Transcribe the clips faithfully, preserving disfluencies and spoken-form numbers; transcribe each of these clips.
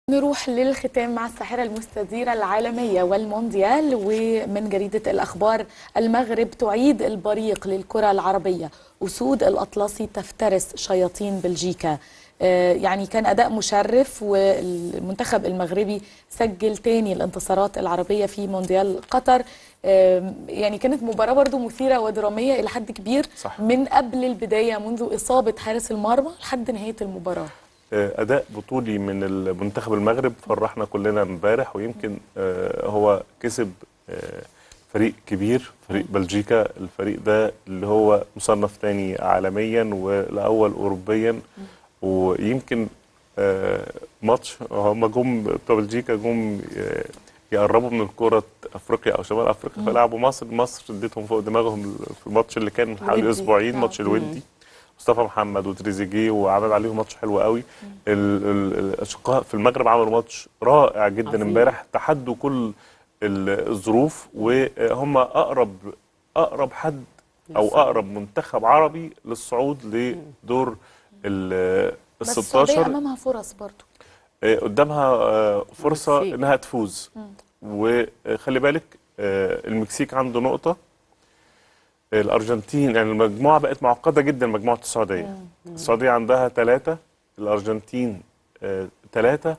نروح للختام مع الساحرة المستديرة العالمية والمونديال. ومن جريدة الأخبار: المغرب تعيد البريق للكرة العربية، أسود الأطلسي تفترس شياطين بلجيكا. يعني كان أداء مشرف، والمنتخب المغربي سجل تاني الانتصارات العربية في مونديال قطر. يعني كانت مباراة برضو مثيرة ودرامية إلى حد كبير، صح. من قبل البداية، منذ إصابة حارس المرمى لحد نهاية المباراة. أداء بطولي من المنتخب المغرب فرحنا كلنا امبارح، ويمكن هو كسب فريق كبير، فريق بلجيكا. الفريق ده اللي هو مصنف ثاني عالميا والأول أوروبيا، ويمكن ماتش هم جم بتوع بلجيكا جم يقربوا من الكرة أفريقيا أو شمال أفريقيا، فلعبوا مصر. مصر اديتهم فوق دماغهم في الماتش اللي كان من حوالي أسبوعين، ماتش الودي. مصطفى محمد وتريزيجيه وعمل عليهم ماتش حلو قوي. الاشقاء في المغرب عملوا ماتش رائع جدا امبارح، تحدوا كل الظروف، وهم اقرب اقرب حد او اقرب منتخب عربي للصعود لدور ال بس السعوديه امامها فرص برضو، قدامها فرصه انها تفوز. وخلي بالك المكسيك عنده نقطه، الارجنتين، يعني المجموعه بقت معقده جدا. مجموعه السعوديه السعوديه عندها ثلاثه، الارجنتين ثلاثه،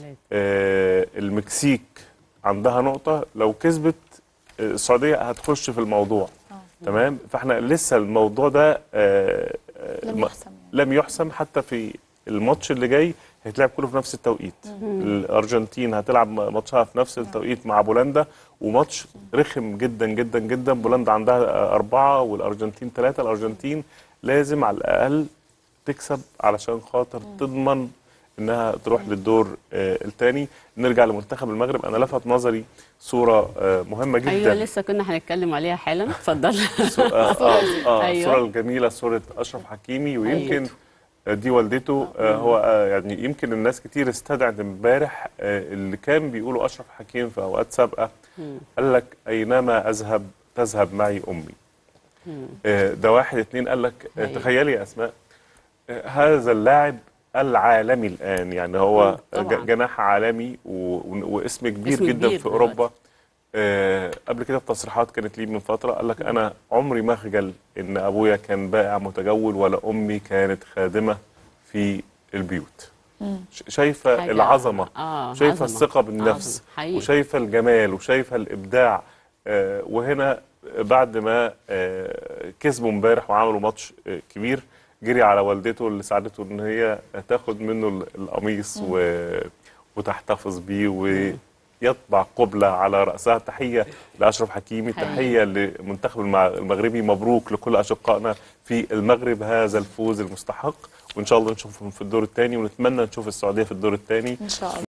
آه المكسيك عندها نقطه. لو كسبت السعوديه هتخش في الموضوع. آه. تمام. فاحنا لسه الموضوع ده آه لم يحسم يعني. لم يحسم حتى في الماتش اللي جاي، هيتلعب كله في نفس التوقيت. مم. الارجنتين هتلعب ماتشها في نفس التوقيت مع بولندا، وماتش رخم جدا جدا جدا. بولندا عندها أربعة والأرجنتين ثلاثة. الأرجنتين لازم على الأقل تكسب علشان خاطر تضمن إنها تروح للدور آه الثاني. نرجع لمنتخب المغرب. أنا لفت نظري صورة آه مهمة جدا. أيوة، لسه كنا هنتكلم عليها حالا. اتفضل. آه آه آه أيوة. الصورة الجميلة، صورة أشرف حكيمي، ويمكن أيوة. دي والدته. آه هو آه يعني يمكن الناس كتير استدعت امبارح آه اللي كان بيقولوا أشرف حكيم في أوقات سابقة. قال لك أينما أذهب تذهب معي أمي. آه ده واحد. اتنين قال لك آه تخيلي يا أسماء، آه هذا اللاعب العالمي الآن، يعني هو جناح عالمي واسم كبير اسم جدا كبير في أوروبا. آه قبل كده التصريحات كانت ليه من فترة، قال لك أنا عمري ما خجل إن أبويا كان بائع متجول ولا أمي كانت خادمة في البيوت. مم. شايفة العظمة، آه شايفة عظمة. الثقة بالنفس، وشايفة الجمال، وشايفة الإبداع. آه وهنا بعد ما آه كسبوا امبارح وعملوا ماتش آه كبير، جري على والدته اللي ساعدته إن هي تاخد منه القميص وتحتفظ بيه و يطبع قبلة على رأسها. تحية لأشرف حكيمي، تحية للمنتخب المغربي. مبروك لكل أشقائنا في المغرب هذا الفوز المستحق، وإن شاء الله نشوفهم في الدور الثاني، ونتمنى نشوف السعودية في الدور الثاني إن شاء الله.